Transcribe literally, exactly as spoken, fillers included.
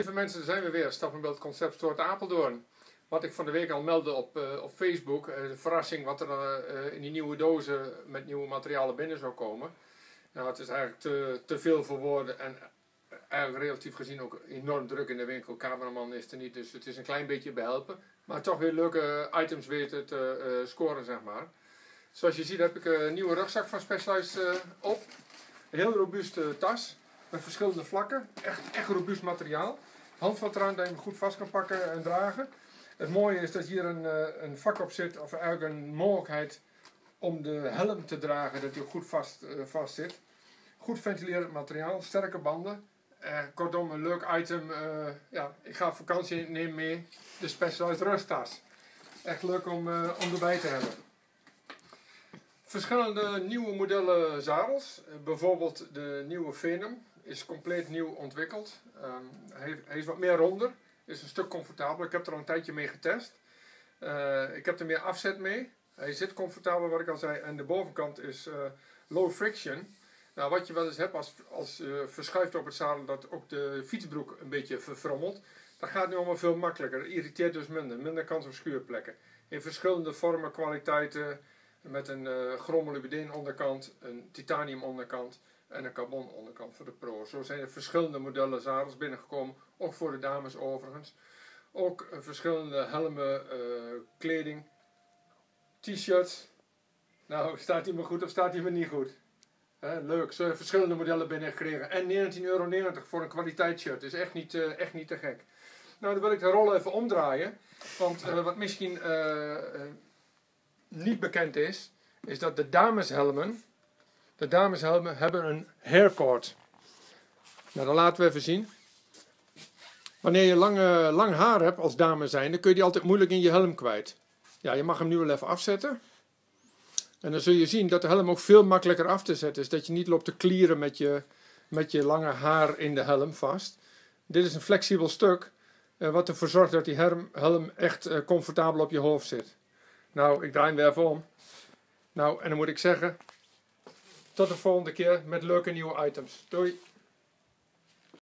lieve mensen, daar zijn we weer. Stappenbeeld Concept Store Apeldoorn. Wat ik van de week al meldde op, uh, op Facebook. Uh, de verrassing wat er uh, in die nieuwe dozen met nieuwe materialen binnen zou komen. Nou, het is eigenlijk te, te veel voor woorden. En eigenlijk relatief gezien ook enorm druk in de winkel. Cameraman is er niet, dus het is een klein beetje behelpen. Maar toch weer leuke items weten te uh, scoren, zeg maar. Zoals je ziet heb ik een nieuwe rugzak van Specialized uh, op. Een heel robuuste tas. Met verschillende vlakken. Echt, echt robuust materiaal. Handvat eraan dat je hem goed vast kan pakken en dragen. Het mooie is dat hier een, een vak op zit. Of eigenlijk een mogelijkheid om de helm te dragen. Dat hij ook goed vast, uh, vast zit. Goed ventilerend materiaal. Sterke banden. Uh, kortom een leuk item. Uh, ja, ik ga op vakantie en neem mee de Specialized rusttas. Echt leuk om, uh, om erbij te hebben. Verschillende nieuwe modellen zadels. Uh, bijvoorbeeld de nieuwe Venom. Is compleet nieuw ontwikkeld. Um, hij, hij is wat meer ronder. Is een stuk comfortabeler. Ik heb er al een tijdje mee getest. Uh, ik heb er meer afzet mee. Hij zit comfortabel, wat ik al zei. En de bovenkant is uh, low friction. Nou, wat je wel eens hebt als, als uh, verschuift op het zadel dat ook de fietsbroek een beetje verfrommelt. Dat gaat nu allemaal veel makkelijker. Dat irriteert dus minder. Minder kans op schuurplekken. In verschillende vormen, kwaliteiten. Met een uh, chromolybdeen onderkant, een titanium onderkant. En een carbon onderkant voor de pro. Zo zijn er verschillende modellen zadels binnengekomen. Ook voor de dames overigens. Ook uh, verschillende helmen, uh, kleding, t-shirts. Nou, staat die me goed of staat die me niet goed? He, leuk, zo verschillende modellen binnengekregen. En negentien euro negentig voor een kwaliteitsshirt. Is echt niet, uh, echt niet te gek. Nou, dan wil ik de rol even omdraaien. Want uh, wat misschien uh, uh, niet bekend is, is dat de dameshelmen... De dameshelmen hebben een haircord. Nou, dat laten we even zien. Wanneer je lange, lang haar hebt als dame zijn, dan kun je die altijd moeilijk in je helm kwijt. Ja, je mag hem nu wel even afzetten. En dan zul je zien dat de helm ook veel makkelijker af te zetten is. Dat je niet loopt te klieren met je, met je lange haar in de helm vast. Dit is een flexibel stuk, uh, wat ervoor zorgt dat die helm, helm echt uh, comfortabel op je hoofd zit. Nou, ik draai hem weer even om. Nou, en dan moet ik zeggen... Tot de volgende keer met leuke nieuwe items. Doei!